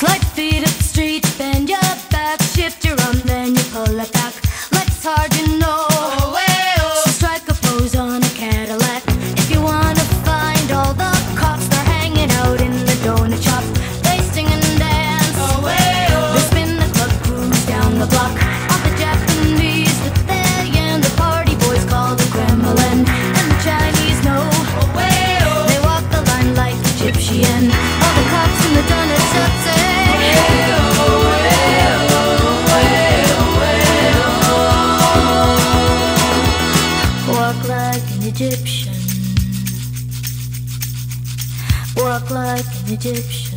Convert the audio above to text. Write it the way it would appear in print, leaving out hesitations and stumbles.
Slide feet up the street, bend your back, shift your arm, then you pull it back. Legs hard, you know. So strike a pose on a Cadillac. If you wanna find all the cops, they're hanging out in the donut shop. They sing and dance. They spin the club, cruise down the block. All the Japanese that they and the party boys call the Kremlin. And the Chinese know. They walk the line like Egyptian. All the cops in the donut shop say, walk like an Egyptian. Walk like an Egyptian.